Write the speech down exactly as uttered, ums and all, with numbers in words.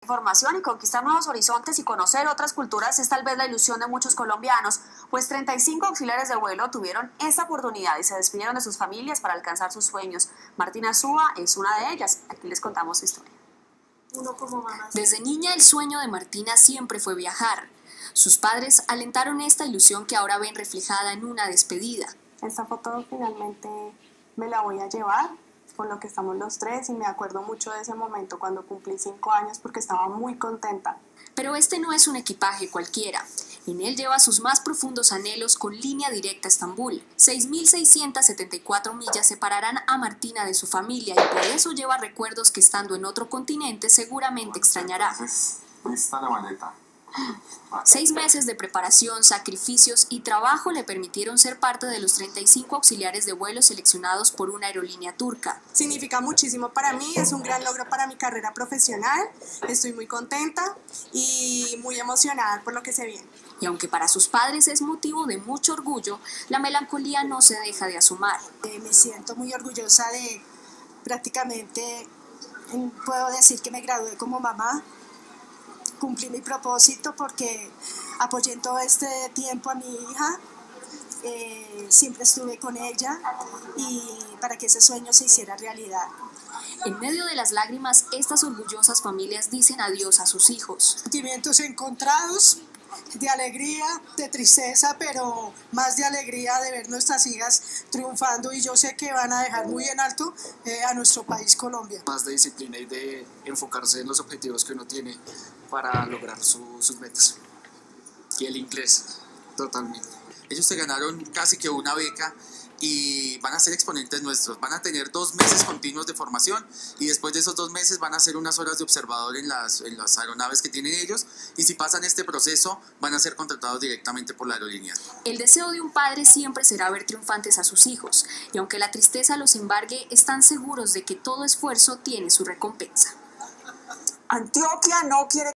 Formación y conquistar nuevos horizontes y conocer otras culturas es tal vez la ilusión de muchos colombianos, pues treinta y cinco auxiliares de vuelo tuvieron esta oportunidad y se despidieron de sus familias para alcanzar sus sueños. Martina Súa es una de ellas. Aquí les contamos su historia. Uno como mamá. Desde niña el sueño de Martina siempre fue viajar. Sus padres alentaron esta ilusión que ahora ven reflejada en una despedida. Esta foto finalmente me la voy a llevar, con lo que estamos los tres, y me acuerdo mucho de ese momento cuando cumplí cinco años porque estaba muy contenta. Pero este no es un equipaje cualquiera. En él lleva sus más profundos anhelos con línea directa a Estambul. seis mil seiscientas setenta y cuatro millas separarán a Martina de su familia y por eso lleva recuerdos que estando en otro continente seguramente extrañará. Está la maleta. Seis meses de preparación, sacrificios y trabajo le permitieron ser parte de los treinta y cinco auxiliares de vuelo seleccionados por una aerolínea turca. Significa muchísimo para mí, es un gran logro para mi carrera profesional. Estoy muy contenta y muy emocionada por lo que se viene. Y aunque para sus padres es motivo de mucho orgullo, la melancolía no se deja de asomar. Eh, me siento muy orgullosa de prácticamente, puedo decir que me gradué como mamá. Cumplí mi propósito porque apoyé en todo este tiempo a mi hija, eh, siempre estuve con ella y para que ese sueño se hiciera realidad. En medio de las lágrimas, estas orgullosas familias dicen adiós a sus hijos. Sentimientos encontrados, de alegría, de tristeza, pero más de alegría de ver nuestras hijas triunfando, y yo sé que van a dejar muy en alto eh, a nuestro país Colombia. Más de disciplina y de enfocarse en los objetivos que uno tiene para lograr su, sus metas. Y el inglés, totalmente. Ellos se ganaron casi que una beca y van a ser exponentes nuestros. Van a tener dos meses continuos de formación y después de esos dos meses van a hacer unas horas de observador en las, en las aeronaves que tienen ellos, y si pasan este proceso van a ser contratados directamente por la aerolínea. El deseo de un padre siempre será ver triunfantes a sus hijos, y aunque la tristeza los embargue, están seguros de que todo esfuerzo tiene su recompensa. Antioquia no quiere